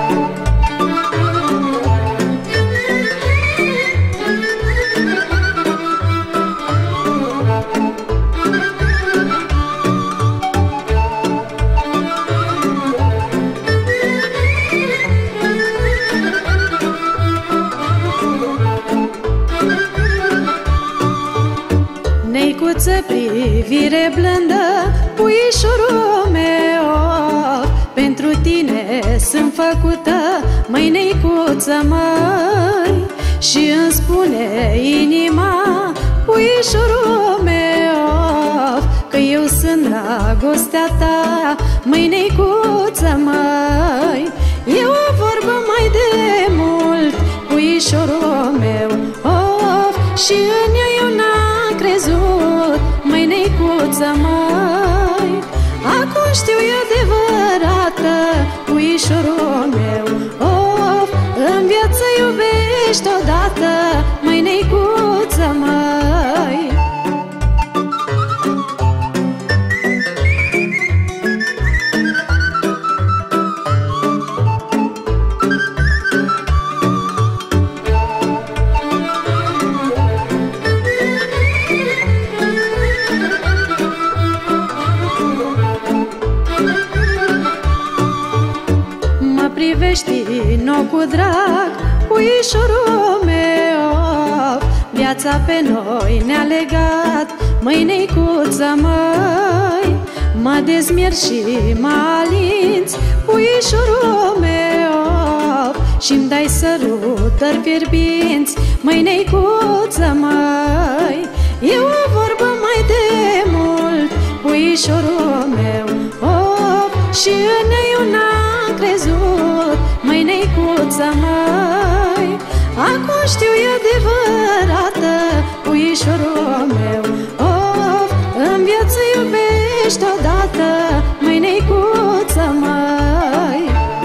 Privire blândă, puișorul meu, pentru tine sunt făcută, măi, neicuță, măi. Și îmi spune inima, puișorul meu, că eu sunt dragostea ta, măi, neicuță, măi. E o vorbă mai de mult, puișorul meu, și în ea eu n-am crezut, măi, neicuță, măi. Acum știu, e adevărată, puișorul meu, în viață iubești odată, măi, neicuță, măi. Privești nou cu drag, puișorul meu, viața pe noi ne-a legat, măi, neicuță, măi. Mă dezmier și mă alinți, puișorul meu, și-mi dai sărutări fierbinți, măi, neicuță, măi. E o vorbă mai de mult, puișorul meu, și în ea eu n-am crezut, măi, neicuță, măi. Acum știu, e adevărată, puișorul meu, în viață iubești odată, măi, neicuță, măi.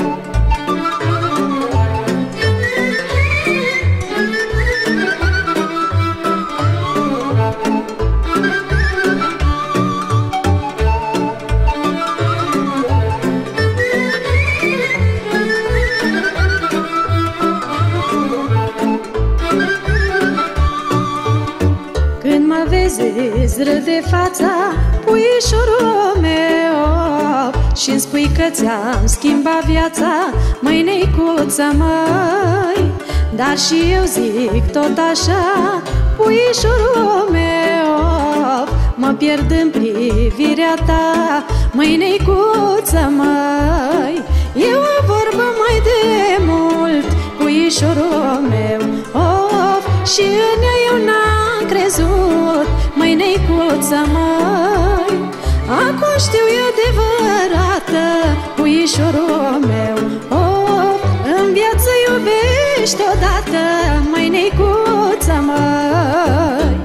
Îți râde fața, puișorul meu, și-mi spui că ți-am schimbat viața, măi, neicuță, măi. Dar și eu zic tot așa, puișorul meu, mă pierd în privirea ta, măi, neicuță, măi. E o vorbă mai de mult, puișorul meu, și în ea eu n-am crezut, măi, neicuță, măi. Acum știu, e adevărată, puișorul meu, în viață iubești odată, măi, neicuță, măi.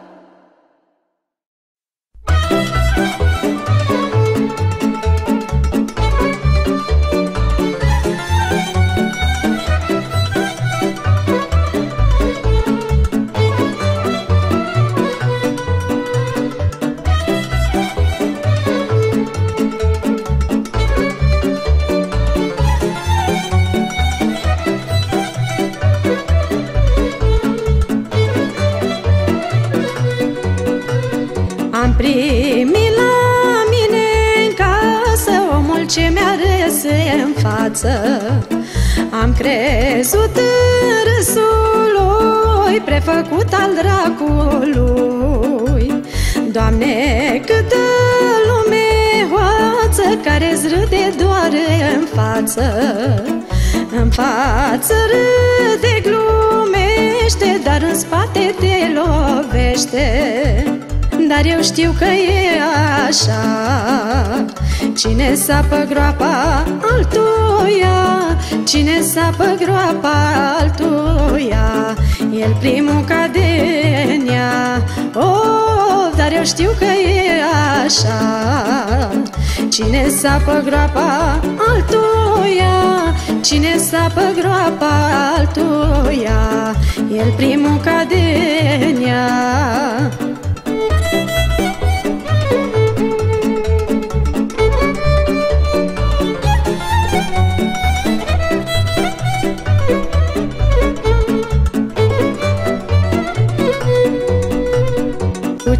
Am primit la mine în casă omul ce mi-a râs în față. Am crezut în râsul lui, prefăcut al dracului. Doamne, câtă lume hoață, care-ți râde doar în față. În față râde, glumește, dar în spate te lovește. Dar eu știu că e așa, cine sapă groapa altuia, cine sapă groapa altuia, el primul cade în ea. Oh, dar eu știu că e așa, cine sapă groapa altuia, cine sapă groapa altuia, el primul cade în ea.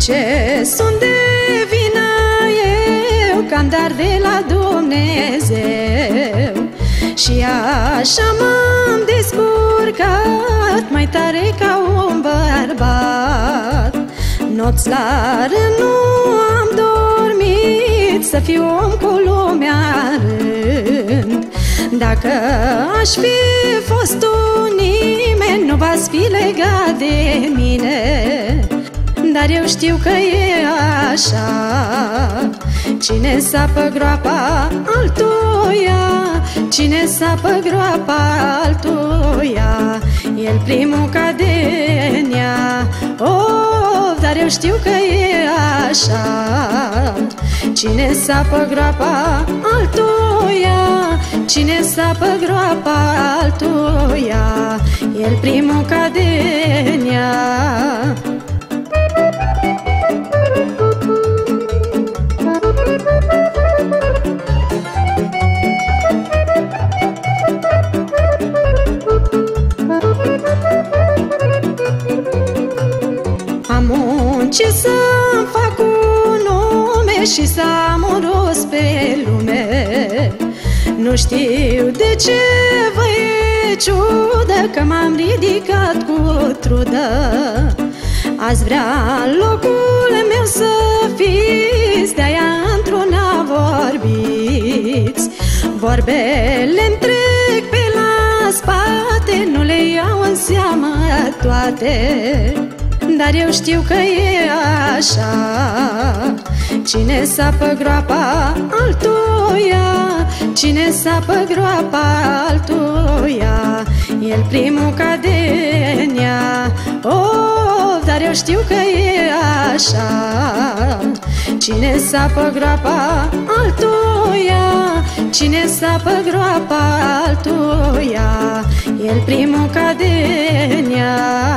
Ce sunt de vină eu, că-am dar de la Dumnezeu. Și așa m-am descurcat, mai tare ca un bărbat. Nopți la rând nu am dormit, să fiu om cu lumea rând. Dacă aș fi fost tu, nimeni nu va fi legat de mine. Dar eu știu că e așa, cine sapă groapa altuia, cine sapă groapa altuia, el primul cade în ea. Oh, dar eu știu că e așa, cine sapă groapa altuia, cine sapă groapa altuia, el primul cade în ea. Am muncit să-mi fac un nume și să am un rost pe lume. Nu știu de ce vă e ciudă că m-am ridicat cu trudă. Azi vrea locul meu să fiți, de-aia într-una vorbiți. Vorbele-mi trec pe la spate, nu le iau în seamă toate. Dar eu știu că e așa, cine sapă groapa altuia, cine sapă groapa altuia, el primul cade în ea. Oh, dar eu știu că e așa, cine sapă groapa altuia, cine sapă groapa altuia, el primul cade în ea.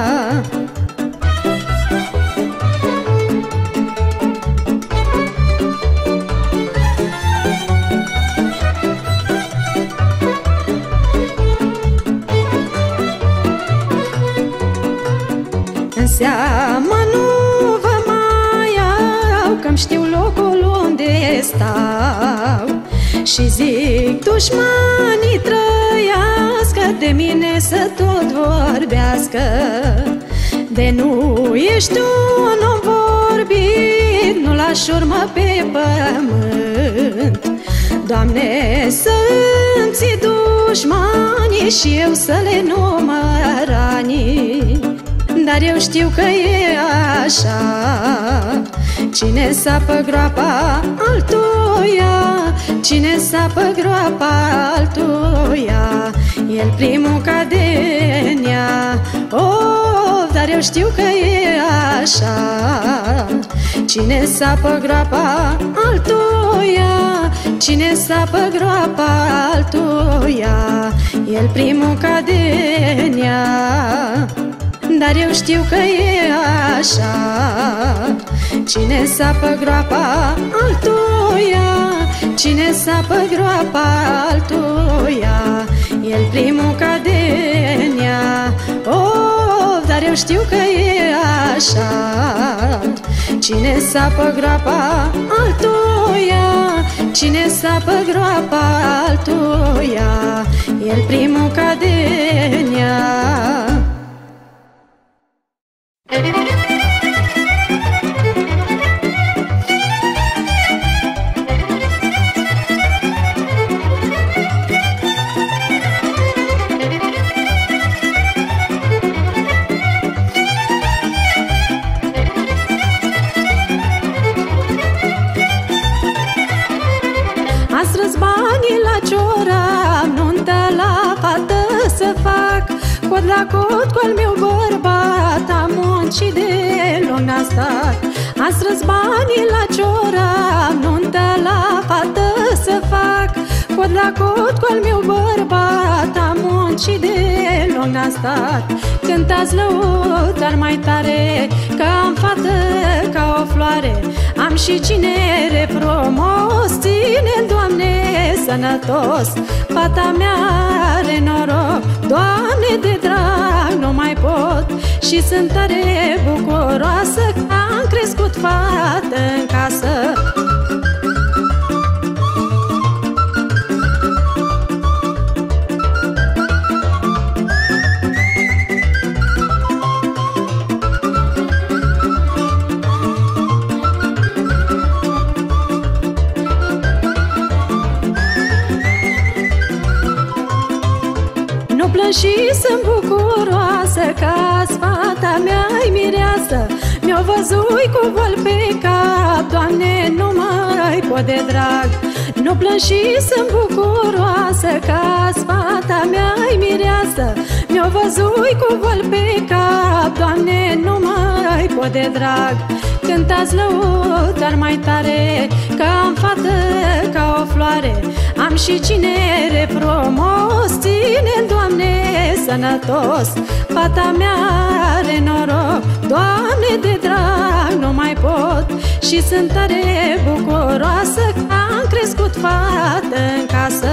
În seama nu vă mai iau, că-mi știu locul unde stau. Și zic dușmanii trăiască, de mine să tot vorbească. De nu ești un om vorbit, nu lași urmă pe pământ. Doamne, să-mi ții dușmanii și eu să le număr anii. Dar eu știu că e așa, cine sapă groapa altuia, cine sapă groapa altuia, el primul cade în ea. Oh, dar eu știu că e așa, cine sapă groapa altuia, cine sapă groapa altuia, el primul cade în ea. Dar eu știu că e așa, cine sapă groapa altuia, cine sapă groapa altuia, el primul cade în ea. Oh, dar eu știu că e așa, cine sapă groapa altuia, cine sapă groapa altuia, el primul cade în ea. Am strâns banii la cioran, nuntă la fată să fac. Cod la cod cu al meu bărbat, am muncit de luni n-a stat. Am strâns banii la cioran, nuntă la fată să fac. Cod la cod cu al meu bărbat, am muncit de luni n-a stat. Cântați lăutar mai tare, că am fată ca o floare. Am și cinere frumos, ține-l, Doamne, sănătos. Fata mea are noroc, Doamne, de drag nu mai pot. Și sunt tare bucuroasă că am crescut fată în casă. Și sunt bucuroasă că-s fata mea-i mireasă. Mi-o văzui cu vol pe cap, Doamne, nu mai pot de drag. Nu plâng și sunt bucuroasă că-s fata mea-i mireasă. Mi-o văzui cu vol pe cap, Doamne, nu mai pot de drag. Cântați lăutar mai tare, că am fată ca o floare. Am și cinere frumos, ține, Doamne, sănătos. Fata mea are noroc, Doamne, de drag nu mai pot. Și sunt tare bucuroasă că am crescut fată în casă.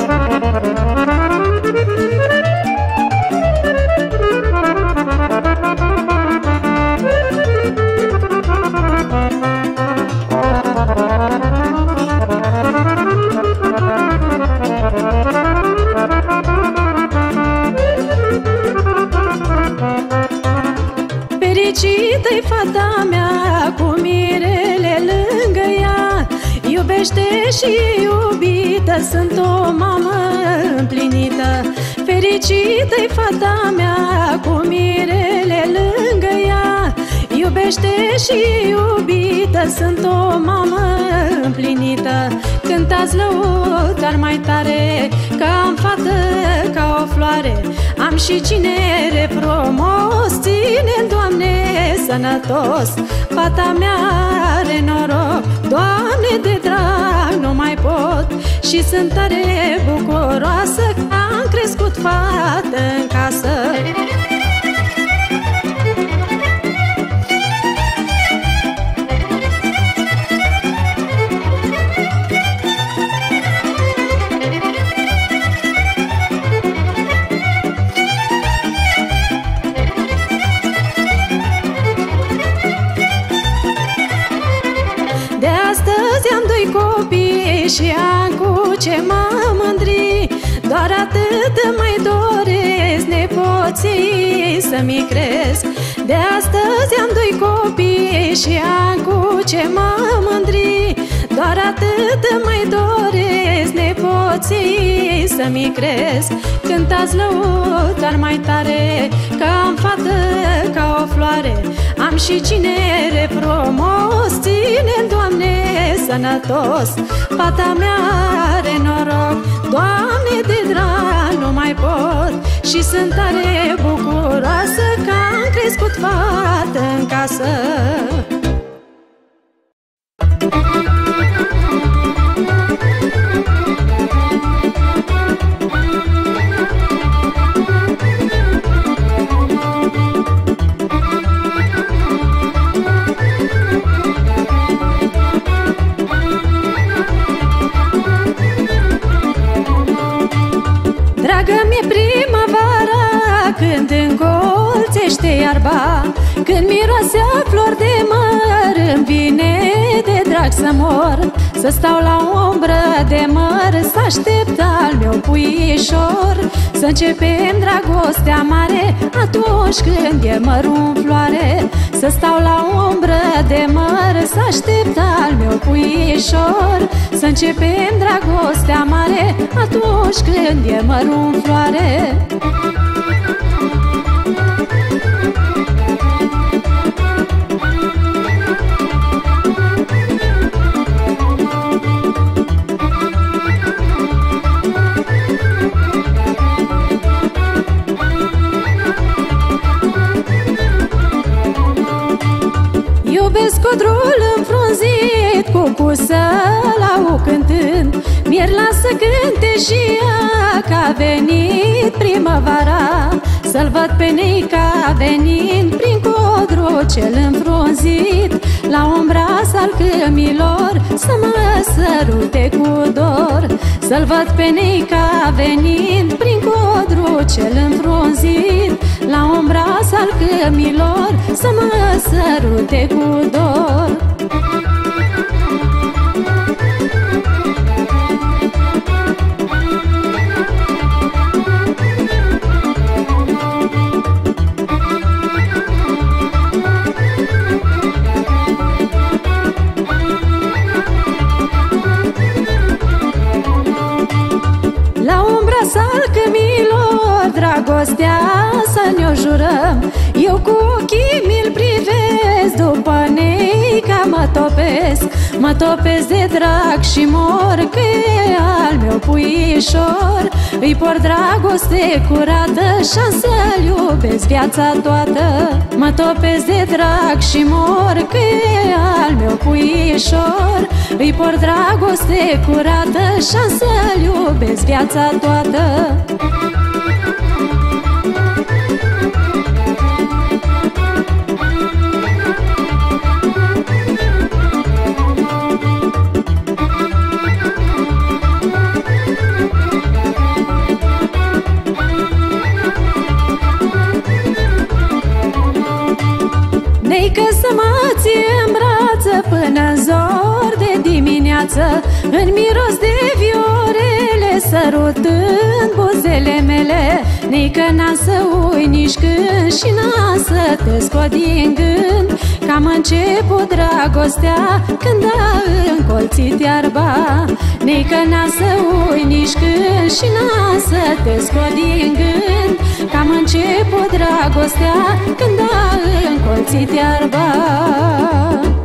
Fericită-i fata mea cu mirele lângă ea. Iubește și iubită, sunt o mamă împlinită. Fericită-i fata mea cu mirele lângă ea. Iubește și iubită, sunt o mamă împlinită. Cântați lăutar mai tare, că am fată ca o floare. Am și cinere frumos, ține, Doamne, sănătos. Fata mea are noroc, Doamne, de drag nu mai pot. Și sunt tare bucuroasă că am crescut fată în casă. Și am cu ce mă mândri, doar atât mai doresc nepoții să-mi cresc. De astăzi am doi copii și am cu ce mă mândri, doar atât mai doresc nepoții să-mi cresc. Cântați lăutar mai tare, că am fată ca o floare. Am și cinere frumos, ține, Doamne, sănătos. Fata mea are noroc, Doamne, de drag nu mai pot. Și sunt tare bucuroasă că am crescut fată în casă. Dragă mi-e primăvara, când încolțește iarba, când miroase a flori de măr, îmi vine de drag să mor. Să stau la umbră de măr, să aștept al meu puișor. Să începem dragostea mare, atunci când e mărul în floare. Să stau la umbră de măr, să aștept al meu puișor. Să începem dragostea mare, atunci când e mărul în floare. Iubesc codrul înfrunzit, cucu să-l-au cântând. Mi-ar lasă cânte și ea, că a venit primăvara. Să-l văd pe Nica venind prin codru cel înfrunzit, la umbra salcâmilor să mă sărute cu dor. Să-l văd pe Nica venind prin codru cel înfrunzit, la umbra salcâmilor să mă sărute cu dor. Salcămilor, dragostea să ne-o jurăm. Eu cu ochii mi-l privesc, după neica mă topesc de drag și mor, că e al meu puișor. Îi por dragoste curată și-am să-l iubesc viața toată. Mă topesc de drag și mor, că e al meu puișor. Îi por dragoste curată și-am să-l iubesc viața toată. Neică să mă ție în brață până-n zor de dimineață, în miros de viorele, sărutând buzele mele. Neică n-am să ui nici când și n-am să te scot din gând, că am început dragostea când a încolțit iarba. Neică n-am să ui nici când și n-am să te scot din gând, că am început dragostea când a încolțit iarba.